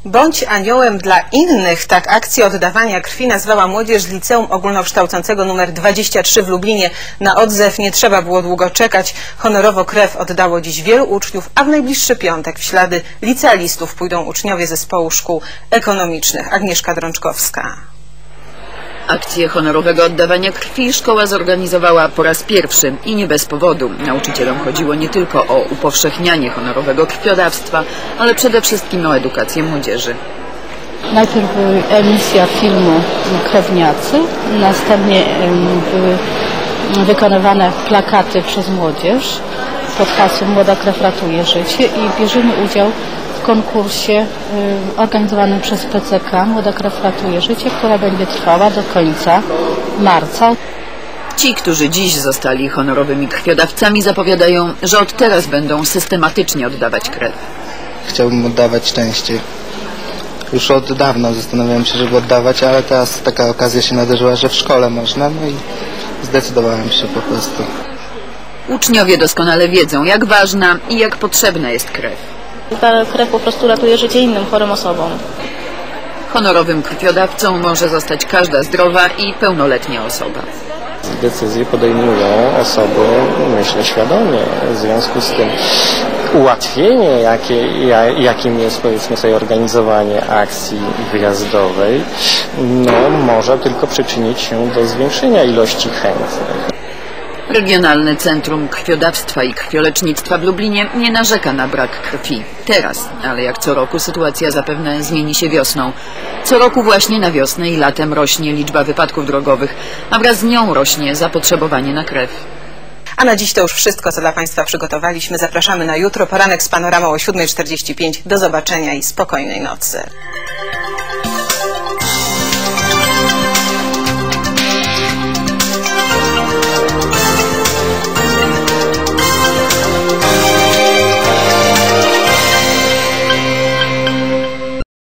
Bądź aniołem dla innych, tak akcję oddawania krwi nazwała młodzież z Liceum Ogólnokształcącego nr 23 w Lublinie. Na odzew nie trzeba było długo czekać. Honorowo krew oddało dziś wielu uczniów, a w najbliższy piątek w ślady licealistów pójdą uczniowie Zespołu Szkół Ekonomicznych. Agnieszka Drączkowska. Akcję honorowego oddawania krwi szkoła zorganizowała po raz pierwszy i nie bez powodu. Nauczycielom chodziło nie tylko o upowszechnianie honorowego krwiodawstwa, ale przede wszystkim o edukację młodzieży. Najpierw była emisja filmu Krewniacy, następnie były wykonywane plakaty przez młodzież pod hasłem Młoda krew ratuje życie i bierzemy udział w konkursie organizowanym przez PCK Młoda krew ratuje życie, która będzie trwała do końca marca. Ci, którzy dziś zostali honorowymi krwiodawcami, zapowiadają, że od teraz będą systematycznie oddawać krew. Chciałbym oddawać częściej. Już od dawna zastanawiałem się, żeby oddawać, ale teraz taka okazja się nadarzyła, że w szkole można, no i zdecydowałem się po prostu. Uczniowie doskonale wiedzą, jak ważna i jak potrzebna jest krew. Ta krew po prostu ratuje życie innym chorym osobom. Honorowym krwiodawcą może zostać każda zdrowa i pełnoletnia osoba. Decyzje podejmują osoby, myślę, świadomie. W związku z tym ułatwienie, jakim jest, powiedzmy sobie, organizowanie akcji wyjazdowej, no, może tylko przyczynić się do zwiększenia ilości chętnych. Regionalne Centrum Krwiodawstwa i Krwiolecznictwa w Lublinie nie narzeka na brak krwi. Teraz, ale jak co roku sytuacja zapewne zmieni się wiosną. Co roku właśnie na wiosnę i latem rośnie liczba wypadków drogowych, a wraz z nią rośnie zapotrzebowanie na krew. A na dziś to już wszystko, co dla Państwa przygotowaliśmy. Zapraszamy na jutro. Poranek z panoramą o 7:45. Do zobaczenia i spokojnej nocy.